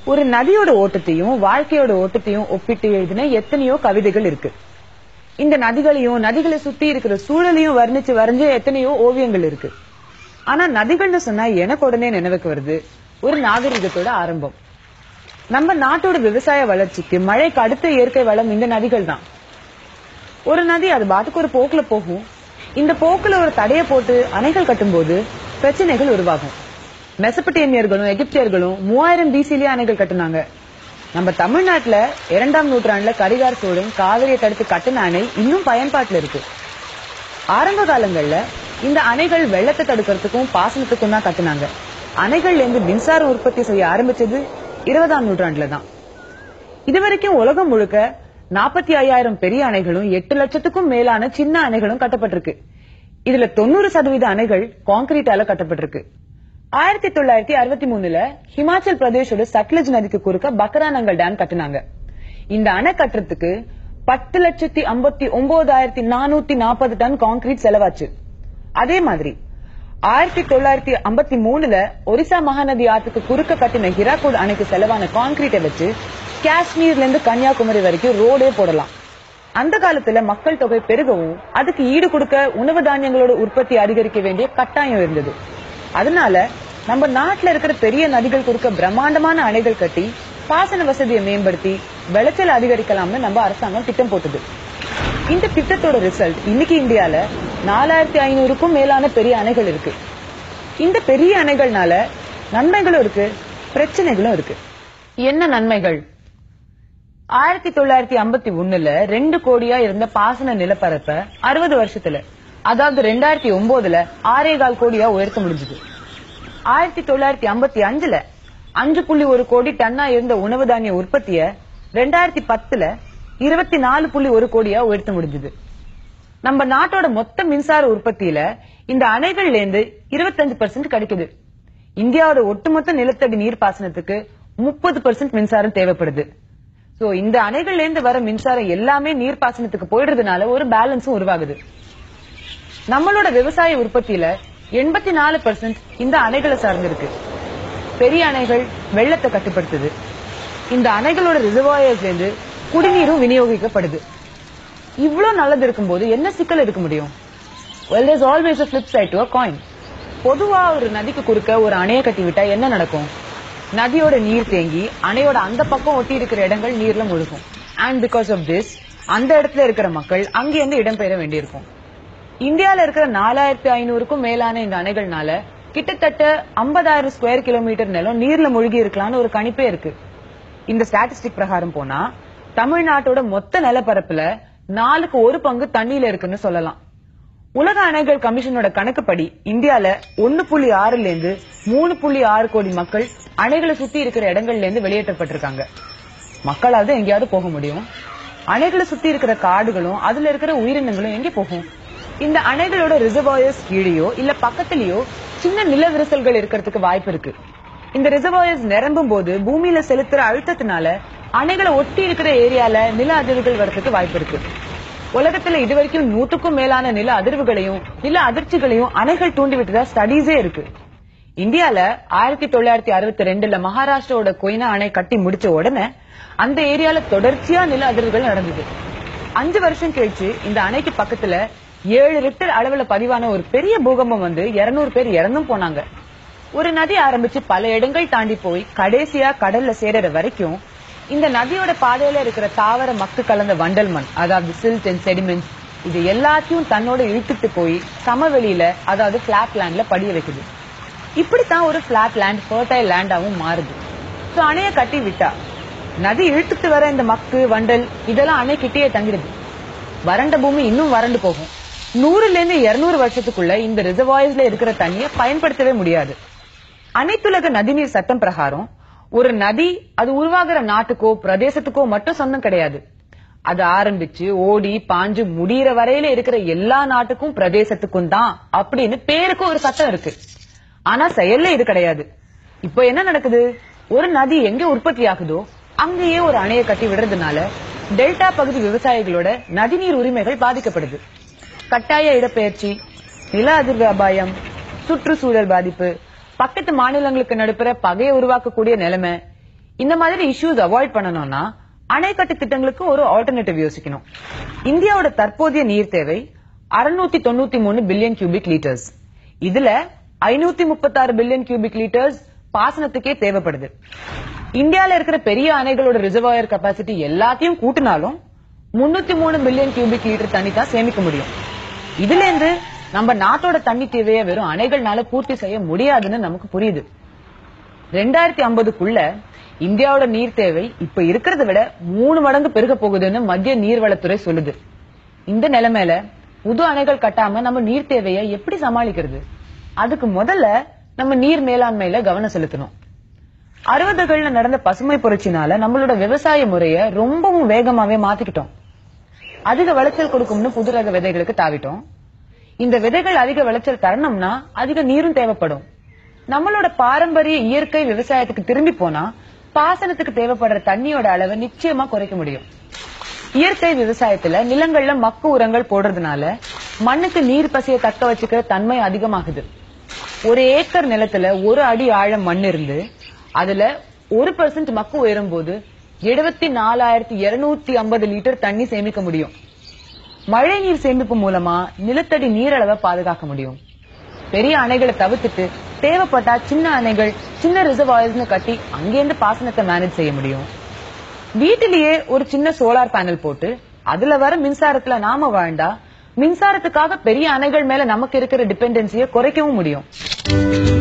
ஒரு நதியோட ஓட்டத்தையும் வாழ்க்கையோட ஓட்டத்தையும் ஒப்பிட்டு எழுதின எத்தனையோ கவிதைகள் இருக்கு. இந்த நதிகளையும் நதிகளை சுத்தி இருக்கிற சூழலையும் வர்ணிச்சு வரைஞ்ச எத்தனையோ ஓவியங்கள் இருக்கு. ஆனா நதிகள்னு சொன்னா எனக்கு உடனே நினைவுக்கு வருது ஒரு நாகரிகத்தோட ஆரம்பம். நம்ம நாட்டோட விவசாய வளர்ச்சிக்கு மழைக்கு அடுத்த இயற்கை வளம் இந்த நதிகள் தான். ஒரு நதி அது பாட்டுக்கு ஒரு போக்குல போகும். இந்த போக்குல ஒரு தடைய போட்டு அணைகள் கட்டும் போது பிரச்சனைகள் உருவாகும். மெசபடேமியர்களும் எகிப்தியர்களும் 3000 BC அணைகள் கட்டினாங்க. நம்ம தமிழ்நாட்டுல 2ஆம் நூற்றாண்டுல கரிகார் சோழன் காவிரியை தடுத்து கட்டின அணை இன்னும் பயன்பாட்டுல இருக்கு. ஆரம்ப காலங்கள்ல இந்த அணைகள் வெள்ளத்தை தடுக்கிறதுக்கும் பாசனத்துக்கும் தான் கட்டினாங்க. அணைகள்ல இருந்து மின்சாரம் உற்பத்தி செய்ய ஆரம்பிச்சது 20ஆம் நூற்றாண்டுல தான். இதுவரைக்கும் உலகம் முழுக்க 45,000 பெரிய அணைகளும் 8 லட்சத்துக்கும் மேலான சின்ன அணைகளும் கட்டப்பட்டிருக்கு. இதுல 90% அணைகள் கான்கிரீட்டால கட்டப்பட்டிருக்கு. 1963ல ஹிமாச்சல் பிரதேஷோட சட்லஜ் நதிக்கு குறுக்க பக்ரானங்கல் டேம் கட்டினாங்க. இந்த அணை கட்டுறதுக்கு 10,59,440 டன் கான்கிரீட் செலவாச்சு. அதே மாதிரி 1953ல ஒரிசா மகாநதி ஆற்றுக்கு குறுக்க கட்டின ஹிராகுட் அணைக்கு செலவான கான்கிரீட்டை வச்சு காஷ்மீர்ல இருந்து கன்னியாகுமரி வரைக்கும் ரோடே போடலாம். அந்த காலத்துல மக்கள் தொகை பெருகவும் அதுக்கு ஈடு கொடுக்க உணவு தானியங்களோட உற்பத்தி அதிகரிக்க வேண்டிய கட்டாயம் இருந்தது. அதனால நம்ம நாட்டுல இருக்கிற பெரிய நதிகள் குறுக்க பிரம்மாண்டமான அணைகள் கட்டி பாசன வசதியை மேம்படுத்தி விளைச்சல் அதிகரிக்கலாம்னு நம்ம அரசாங்கம் திட்டம் போட்டது. இந்த திட்டத்தோட ரிசல்ட் இன்னைக்கு இந்தியால 4500க்கும் மேலான பெரிய அணைகள் இருக்கு. இந்த பெரிய அணைகள்னால நன்மைகளும் இருக்கு, பிரச்சனைகளும் இருக்கு. என்ன நன்மைகள்? 1951ல 2 கோடியா இருந்த பாசன நிலப்பரப்ப 60 வருஷத்துல, அதாவது 2009ல 6.25 கோடியா உயர்த்த முடிஞ்சது. 1955ல 5.1 கோடி டன்னா இருந்த உணவு தானிய உற்பத்திய 2010ல 24.1 கோடியா உயர்த்த முடிஞ்சது. நம்ம நாட்டோட மொத்த மின்சார உற்பத்தியில இந்த அணைகள்ல இருந்து 25% கிடைக்குது. இந்தியாவோட ஒட்டுமொத்த நிலத்தடி நீர் பாசனத்துக்கு 30% மின்சாரம் தேவைப்படுது. சோ இந்த அணைகள்ல இருந்து வர மின்சாரம் எல்லாமே நீர் பாசனத்துக்கு போயிடுறதுனால ஒரு பேலன்ஸும் உருவாகுது. நம்மளோட விவசாய உற்பத்தியில 84% இந்த அணைகளை சார்ந்திருக்கு. பெரிய அணைகள் வெள்ளத்தை கட்டுப்படுத்துது. இந்த அணைகளோட ரிசர்வாயர்ஸ்ல இருந்து குடிநீரும் விநியோகிக்கப்படுது. இவ்வளவு நல்லது இருக்கும்போது என்ன சிக்கல் இருக்க முடியும்? Well, there's always a flip side to a coin. பொதுவா ஒரு நதிக்கு குறுக்க ஒரு அணையை கட்டி விட்டா என்ன நடக்கும்? நதியோட நீர் தேங்கி அணையோட அந்த பக்கம் ஒட்டி இருக்கிற இடங்கள் நீர்ல முழுகும். And because of this, அந்த இடத்துல இருக்கிற மக்கள் அங்கிருந்து இடம்பெயர வேண்டியிருக்கும். இந்தியால இருக்கிற 4500க்கும் மேலான இந்த அணைகள்னால கிட்டத்தட்ட 50,000 ஸ்கொயர் கிலோமீட்டர் நிலம் நீர்ல மூழ்கி இருக்கலாம்னு ஒரு கணிப்பே இருக்கு. இந்த ஸ்டாட்டிஸ்டிக் பிரகாரம் போனா தமிழ்நாட்டோட மொத்த நிலப்பரப்புல 4க்கு 1 பங்கு தண்ணியில இருக்குன்னு சொல்லலாம். உலக அணைகள் கமிஷனோட கணக்குப்படி இந்தியால 1.6ல இருந்து 3.6 கோடி மக்கள் அணைகளை சுத்தி இருக்கிற இடங்கள்ல இருந்து வெளியேற்றப்பட்டிருக்காங்க. மக்களாவது எங்கேயாவது போக முடியும். அணைகளை சுத்தி இருக்கிற காடுகளும் அதுல இருக்கிற உயிரினங்களும் எங்க போகும்? இந்த அணைகளோட ரிசர்வாயர்ஸ் கீழேயோ இல்ல பக்கத்திலேயோ சின்ன நில விரிசல்கள் இருக்கிறதுக்கு வாய்ப்பு இருக்கு. இந்த ரிசர்வாயர்ஸ் நிரம்பும் போது பூமியில செலுத்துற அழுத்தத்தினால அணைகளை ஒட்டி இருக்கிற ஏரியால நில அதிர்வுகள் வரதுக்கு வாய்ப்பு இருக்கு. உலகத்துல இதுவரைக்கும் 100க்கும் மேலான நில அதிர்வுகளையும் நில அதிர்ச்சிகளையும் அணைகள் தூண்டிவிட்டதா ஸ்டடீஸே இருக்கு. இந்தியால 1962ல மகாராஷ்டிராவோட கொய்னா அணை கட்டி முடிச்ச உடனே அந்த ஏரியால தொடர்ச்சியா நில அதிர்வுகள் நடந்தது. 5 வருஷம் கழிச்சு இந்த அணைக்கு பக்கத்துல 7 ரிக்டர் அளவுல பதிவான ஒரு பெரிய பூகம்பம் வந்து 200 பேர் இறந்தும் போனாங்க. ஒரு நதி ஆரம்பிச்சு பல இடங்கள் தாண்டி போய் கடைசியா கடல்ல சேர வரைக்கும் இந்த நதியோட பாதையில இருக்கிற தாவர மக்கு கலந்த வண்டல் மண், அதாவது சில்ட் அண்ட் செடிமெண்ட்ஸ், இது எல்லாத்தையும் தன்னோட இழுத்துட்டு போய் சமவெளியில, அதாவது பிளாட் லேண்ட்ல படிய வைக்குது. இப்படித்தான் ஒரு பிளாட் லேண்ட் ஃபர்டைல் லேண்டாவும் மாறுது. சோ அணைய கட்டி விட்டா நதி இழுத்துட்டு வர இந்த மக்கு வண்டல் இதெல்லாம் அணை கிட்டே தங்கிடுது. வறண்ட பூமி இன்னும் வறண்டு போகும். 100ல இருந்து 200 வருஷத்துக்குள்ள இந்த ரிசர்வாயர்ஸ்ல இருக்கிற தண்ணியை பயன்படுத்தவே முடியாது. அனைத்துலக நதிநீர் சட்டம் பிரகாரம் ஒரு நதி அது உருவாகிற நாட்டுக்கோ பிரதேசத்துக்கோ மட்டும் சொந்தம் கிடையாது. அது ஆரம்பிச்சு ஓடி பாஞ்சு முடிகிற வரையில இருக்கிற எல்லா நாட்டுக்கும் பிரதேசத்துக்கும் தான் அப்படின்னு பேருக்கு ஒரு சட்டம் இருக்கு. ஆனா செயல்ல இது கிடையாது. இப்போ என்ன நடக்குது? ஒரு நதி எங்க உற்பத்தி ஆகுதோ அங்கேயே ஒரு அணையை கட்டி விடுறதுனால டெல்டா பகுதி விவசாயிகளோட நதிநீர் உரிமைகள் பாதிக்கப்படுது. கட்டாய இடப்பெயர்ச்சி, நில அதிர்வு அபாயம், சுற்றுச்சூழல் பாதிப்பு, பக்கத்து மாநிலங்களுக்கு நடுப்புற பகையை உருவாக்கக்கூடிய நிலைமை, இந்த மாதிரி இஷ்யூஸ் அவாய்ட் பண்ணணும்னா அணைக்கட்டு திட்டங்களுக்கு ஒரு ஆல்டர்னேட்டிவ் யோசிக்கணும். இந்தியாவோட தற்போதைய நீர் தேவை 693 பில்லியன் கியூபிக் லிட்டர்ஸ். இதுல 536 பில்லியன் கியூபிக் லிட்டர்ஸ் பாசனத்துக்கே தேவைப்படுது. இந்தியால இருக்கிற பெரிய அணைகளோட ரிசர்வாயர் கெபாசிட்டி எல்லாத்தையும் கூட்டினாலும் 303 பில்லியன் கியூபிக் லிட்டர் தண்ணி தான் சேமிக்க முடியும். இதுல இருந்து நம்ம நாட்டோட தண்ணி தேவையை வெறும் அணைகள்னால பூர்த்தி செய்ய முடியாதுன்னு நமக்கு புரியுது. 2050க்குள்ள இந்தியாவோட நீர் தேவை இப்ப இருக்கிறத விட 3 மடங்கு பெருக போகுதுன்னு மத்திய நீர்வளத்துறை சொல்லுது. இந்த நிலைமையில புது அணைகள் கட்டாம நம்ம நீர் தேவையை எப்படி சமாளிக்கிறது? அதுக்கு முதல்ல நம்ம நீர் மேலாண்மையில கவனம் செலுத்தணும். 60கள்ல நடந்த பசுமை புரட்சினால நம்மளோட விவசாய முறைய ரொம்பவும் வேகமாவே மாத்திக்கிட்டோம். அதிக விளைச்சல் கொடுக்கும்னு புது ரக விதைகளுக்கு தாவிட்டோம். இந்த விதைகள் அதிக விளைச்சல் தரணும்னா அதிக நீரும் தேவைப்படும். நம்மளோட பாரம்பரிய இயற்கை விவசாயத்துக்கு திரும்பி போனா பாசனத்துக்கு தேவைப்படுற தண்ணியோட அளவை நிச்சயமா குறைக்க முடியும். இயற்கை விவசாயத்துல நிலங்கள்ல மக்கு உரங்கள் போடுறதுனால மண்ணுக்கு நீர் பசியை தக்க வச்சுக்கிற தன்மை அதிகமாகுது. 1 ஏக்கர் நிலத்துல 1 அடி ஆழம் மண் இருந்து அதுல 1% மக்கு உயரும் போது 74,250 லிட்டர் தண்ணி சேமிக்க முடியும். மழை நீர் சேமிப்பு மூலமா நிலத்தடி நீரளவை பாதுகாக்க முடியும். பெரிய அணைகளை தவிர்த்துட்டு தேவைப்பட்டா சின்ன அணைகள், சின்ன ரிசர்வாயர்ஸ் கட்டி அங்கேருந்து பாசனத்தை மேனேஜ் செய்ய முடியும். வீட்டிலேயே ஒரு சின்ன சோலார் பேனல் போட்டு அதுல வர மின்சாரத்துல நாம வாழ்ந்தா மின்சாரத்துக்காக பெரிய அணைகள் மேல நமக்கு இருக்கிற டிபெண்டன்சியை குறைக்கவும் முடியும்.